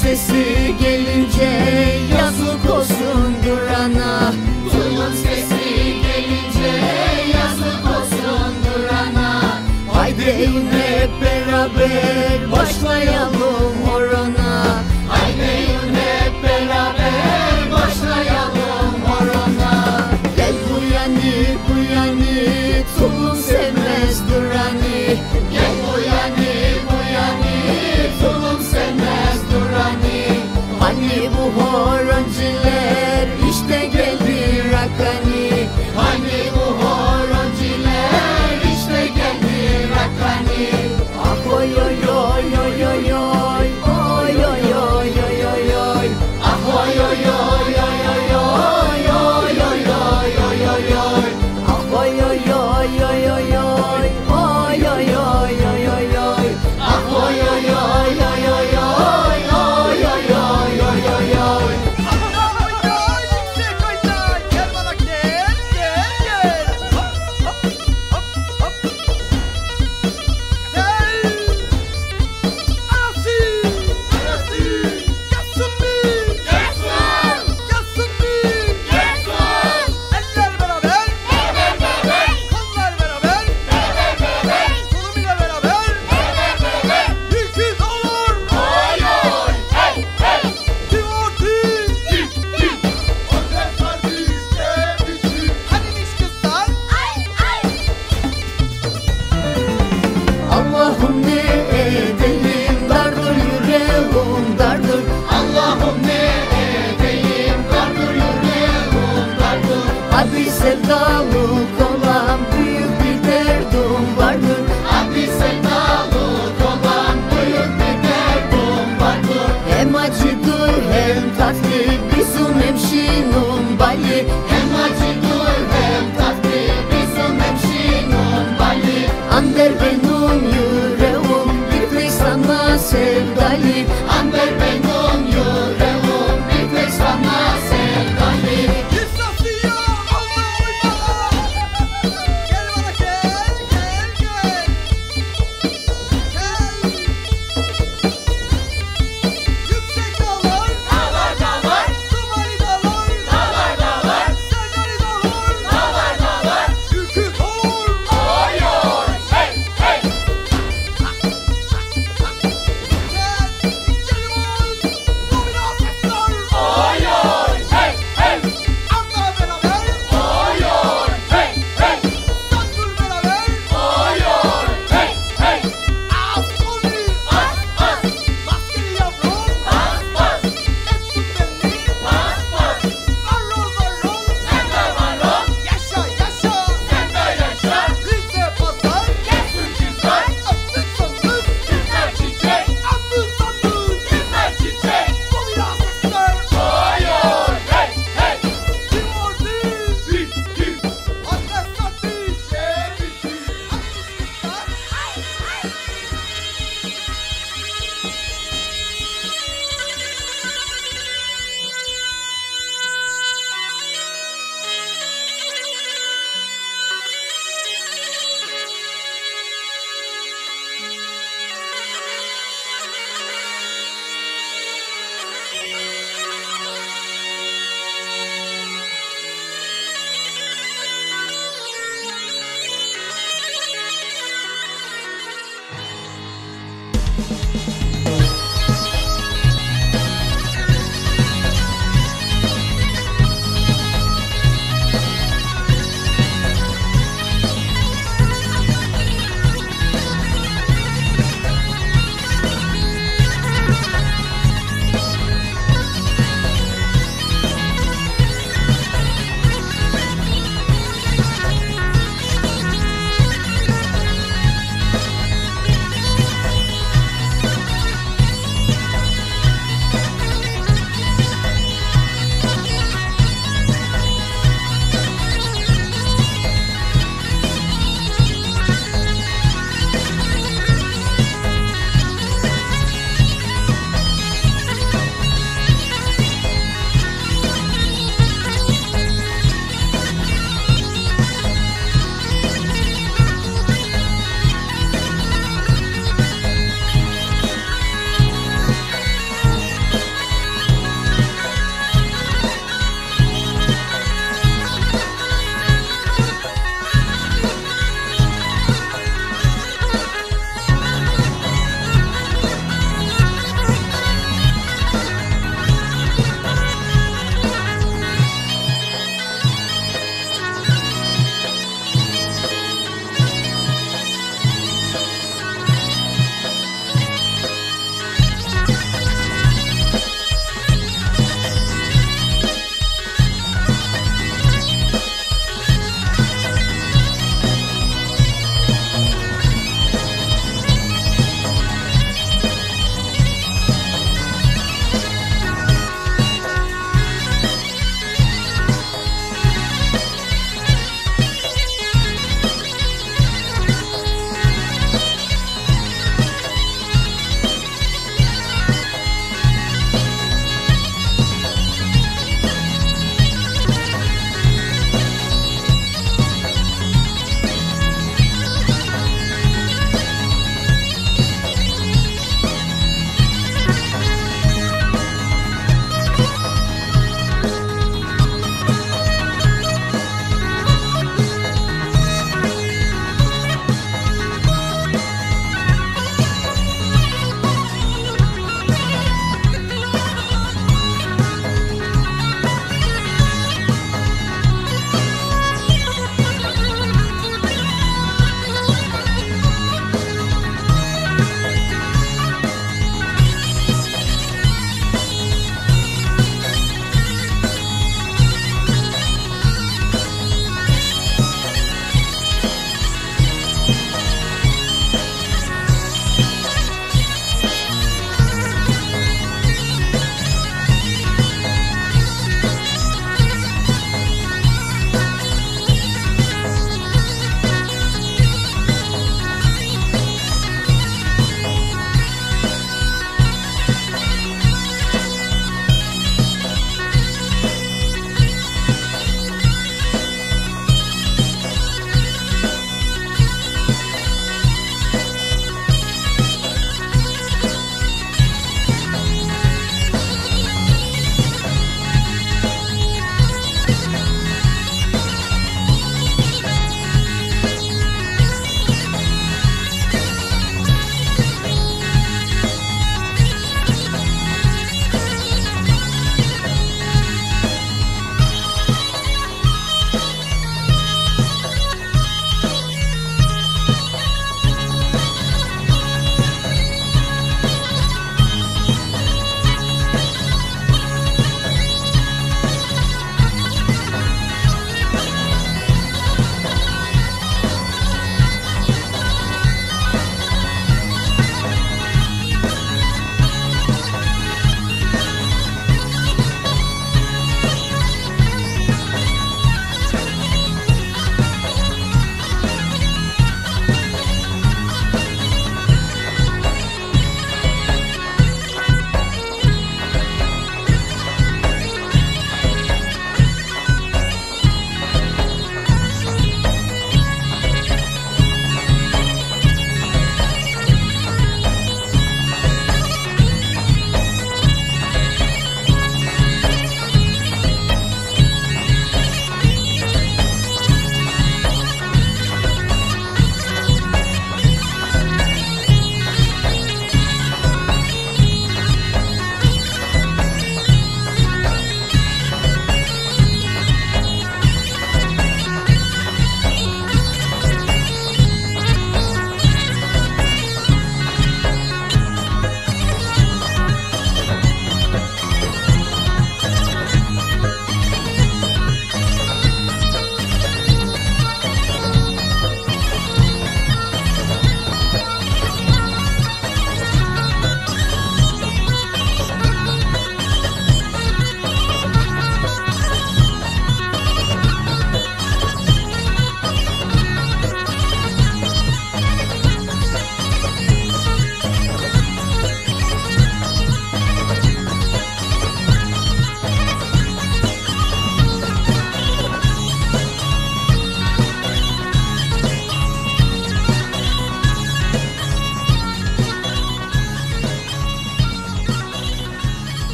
sesi gelince yazık olsun durana. Tulum sesi gelince yazık olsun durana. Haydi hep beraber başlayalım horona. Haydi hep beraber başlayalım horona. Gel bu yani tulum sevmez durani. Gel bu yani tulum sevmez durani. Hani bu horonciler işte geldi rakani. Hani bu horonciler işte geldi rakani. Ah oy oy oy oy oy oy oy oy oy oy oy oy. Ah oy oy oy oy oy oy oy oy oy oy oy oy. Ah oy oy oy oy oy oy oy oy oy oy oy oy. Ah oy oy oy oy oy oy oy oy oy oy oy oy. Gel bana gel. Hop hop hop hop. Gel. Arası. Yatsın bir. Yatsın bir. Eller beraber. Kollar beraber. Tulum ile beraber. Yükü olur. Hanimiş kızlar. Allah'ım ne edeyim dardır yüreğim dardır. Allah'ım ne edeyim dardır yüreğim dardır. Abi sevdalık olan büyük bir derdim vardır. Abi sevdalık olan büyük bir derdim vardır. Hem acıdır hem tatlı bizim hemşinin bali. Hem acıdır hem tatlı bizim hemşinin bali. Ander benim yüreğim bir tek sana sevdalı. Ander benim yüreğim bir tek sana sevdalı. Yusuf'ya alma uyma. Gel bana gel. Yüksek dağlar. Dumani dağlar. Serdari dağlar. Yükü olur.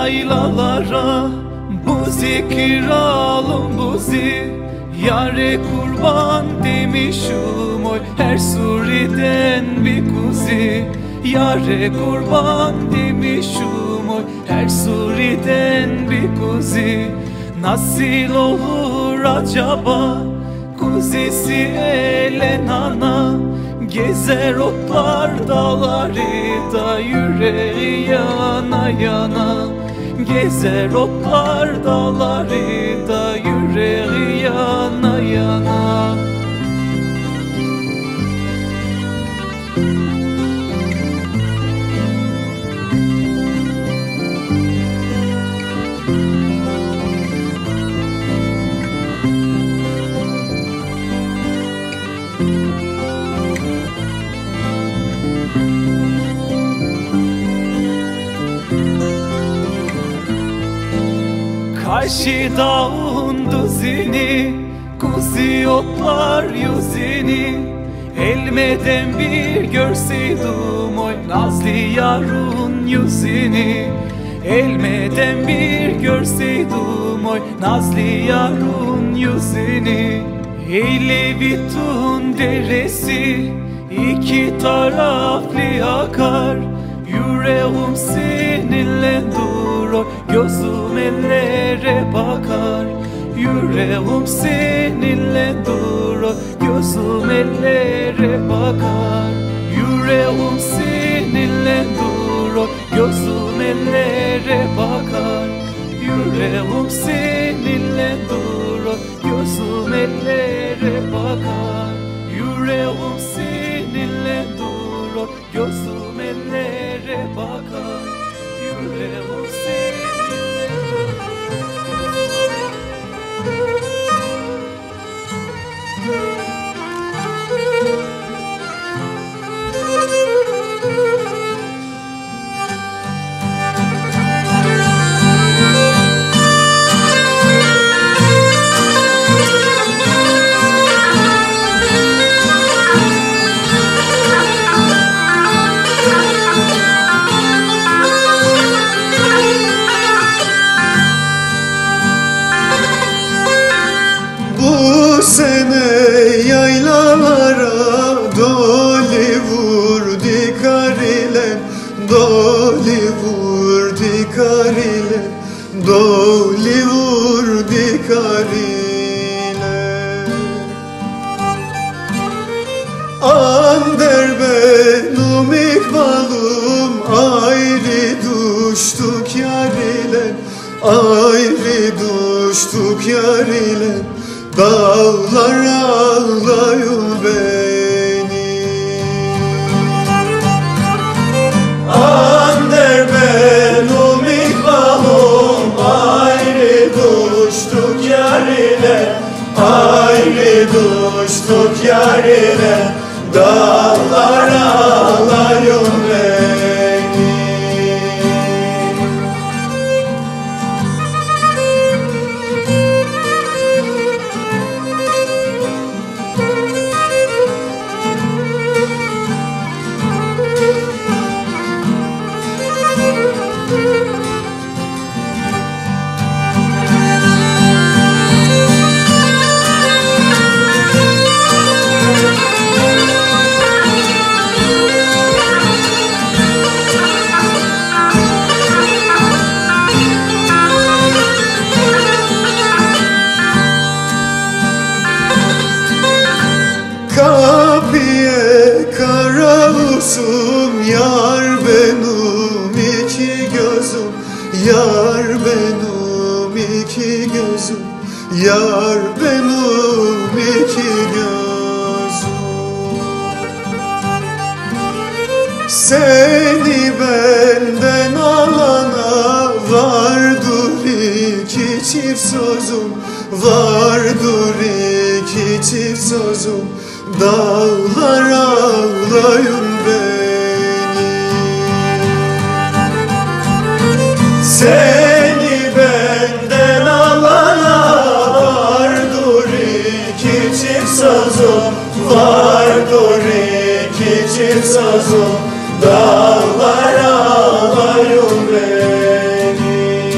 yaylalara, buzi kiralım buzi, yare kurban demişim oy, her suriden bir kuzi. Yare kurban demişim oy, her suriden bir kuzi. Nasıl olur acaba kuzisi ele nana, gezer otlar dağları da yüreği yana yana. Gezer otlar dağları da yüreği yana yana. Karşı dağın düzini, kuzi otlar yüzini, elmeden bir görseydim oy nazlı yarın yüzini. Elmeden bir görseydim oy nazlı yarın yüzini. Eyle bütün deresi iki taraflı akar, yüreğim seninle durur, gözüm ellere bakar. Yüreğim seninle durur, gözüm ellere bakar. Yüreğim seninle durur, gözüm ellere bakar. Yüreğim seninle durur, gözüm ellere bakar. Yüreğim seninle durur, gözüm ellere bakar. Yüreğim seninle Bu sene yaylalara doli vurdu karilen, doli vurdu karilen, doli vurdu karilen. Ander benim ikbalım, ayrı düştük yar ile, ayrı düştük yar ile. Dağlar ağlayın beni. Ander benim ikbalım, ayrı düştük yar ile, ayrı düştük yar ile. Dağlar ağlayın beni. Kapıya karavusum, yar benim iki gözüm, yar benim iki gözüm, yar benim iki gözüm. Seni benden alana vardır iki çift sözüm, vardır iki çift sözüm. Dağlar ağlayın beni. Seni benden alana vardır iki çift sözüm, vardır iki çift sözüm. Dağlar ağlayın beni.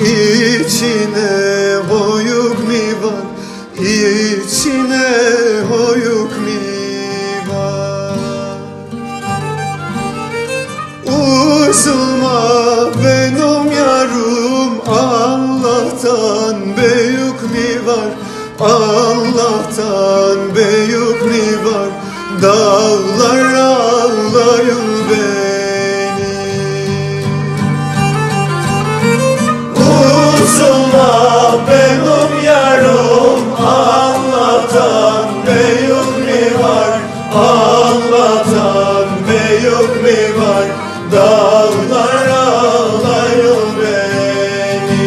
İçine hoyuk mi var? İçine hoyuk mi var? Üzülme benim yarım, Allah'tan büyük mi var? Allah'tan büyük mi var? Dağlar ağlayın beni. Üzülme benim yarım, Allah'tan büyük mi var? Allah'tan büyük mi var? Dağlar ağlayın beni.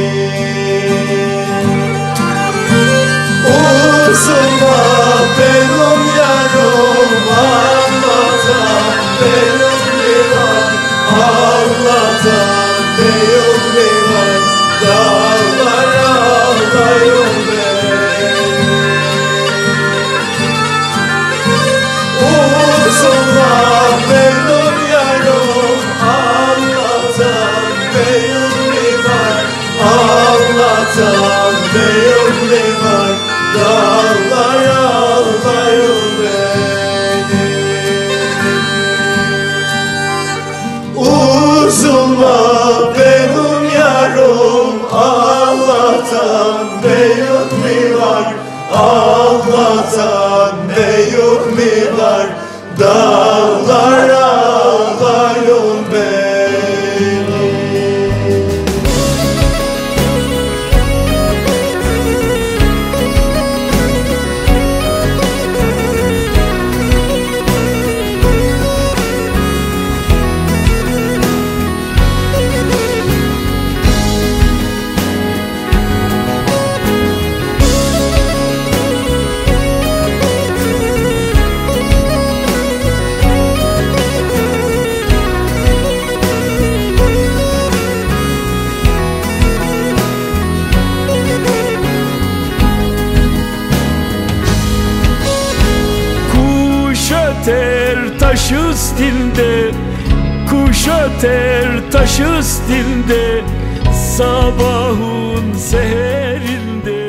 Üzülme benim yarım, Allah'tan büyük mi var? Allah'tan büyük mi var? Dağlar ağlayın beni. Üzülme benim yarım, Allah'tan büyük mi var? Allah'tan büyük mi var? Dağlar ağlayın beni. Üzülme benim yarım, Allah'tan büyük mi var? Allah'tan büyük mi var? Dağlar ağlayın beni. öter taş üstünde, kuş öter taş üstünde, sabahın seherinde.